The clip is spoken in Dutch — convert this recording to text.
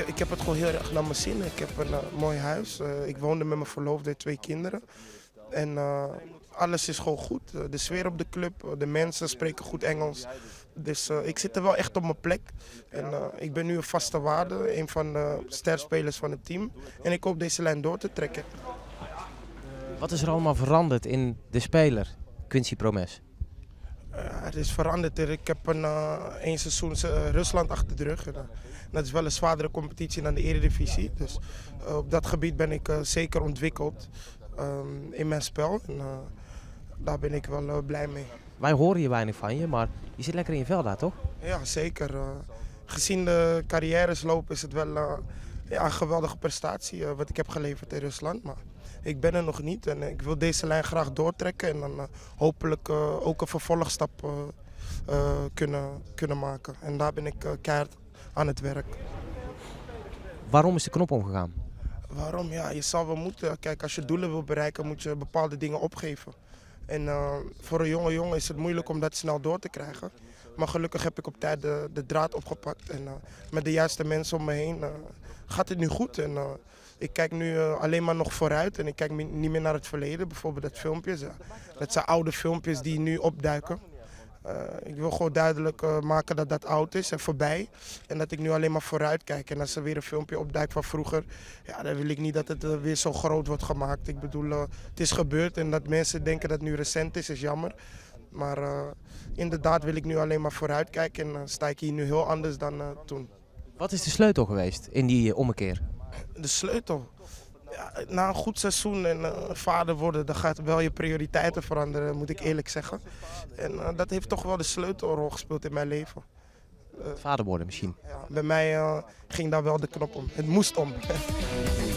Ik heb het gewoon heel erg naar mijn zin. Ik heb een mooi huis. Ik woonde met mijn verloofde en 2 kinderen. En alles is gewoon goed. De sfeer op de club, de mensen spreken goed Engels. Dus ik zit er wel echt op mijn plek. En ik ben nu een vaste waarde, een van de sterspelers van het team. En ik hoop deze lijn door te trekken. Wat is er allemaal veranderd in de speler, Quincy Promes? Het is veranderd. Ik heb een seizoen Rusland achter de rug. Dat is wel een zwaardere competitie dan de Eredivisie. Dus op dat gebied ben ik zeker ontwikkeld in mijn spel. En daar ben ik wel blij mee. Wij horen hier weinig van je, maar je zit lekker in je vel daar, toch? Ja, zeker. Gezien de carrièresloop is het wel een geweldige prestatie wat ik heb geleverd in Rusland. Maar ik ben er nog niet en ik wil deze lijn graag doortrekken en dan hopelijk ook een vervolgstap kunnen maken. En daar ben ik keihard aan het werk. Waarom is de knop omgegaan? Waarom? Ja, je zal wel moeten. Kijk, als je doelen wil bereiken moet je bepaalde dingen opgeven. En voor een jonge jongen is het moeilijk om dat snel door te krijgen. Maar gelukkig heb ik op tijd de draad opgepakt. En met de juiste mensen om me heen gaat het nu goed. En ik kijk nu alleen maar nog vooruit en ik kijk niet meer naar het verleden. Bijvoorbeeld dat filmpjes. Dat zijn oude filmpjes die nu opduiken. Ik wil gewoon duidelijk maken dat dat oud is en voorbij. En dat ik nu alleen maar vooruit kijk. En als er weer een filmpje opduikt van vroeger, ja, dan wil ik niet dat het weer zo groot wordt gemaakt. Ik bedoel, het is gebeurd en dat mensen denken dat het nu recent is jammer. Maar inderdaad wil ik nu alleen maar vooruit kijken en sta ik hier nu heel anders dan toen. Wat is de sleutel geweest in die ommekeer? De sleutel? Ja, na een goed seizoen en vader worden, dan gaat wel je prioriteiten veranderen, moet ik eerlijk zeggen. En dat heeft toch wel de sleutelrol gespeeld in mijn leven. Vader worden misschien. Ja, bij mij ging daar wel de knop om. Het moest om.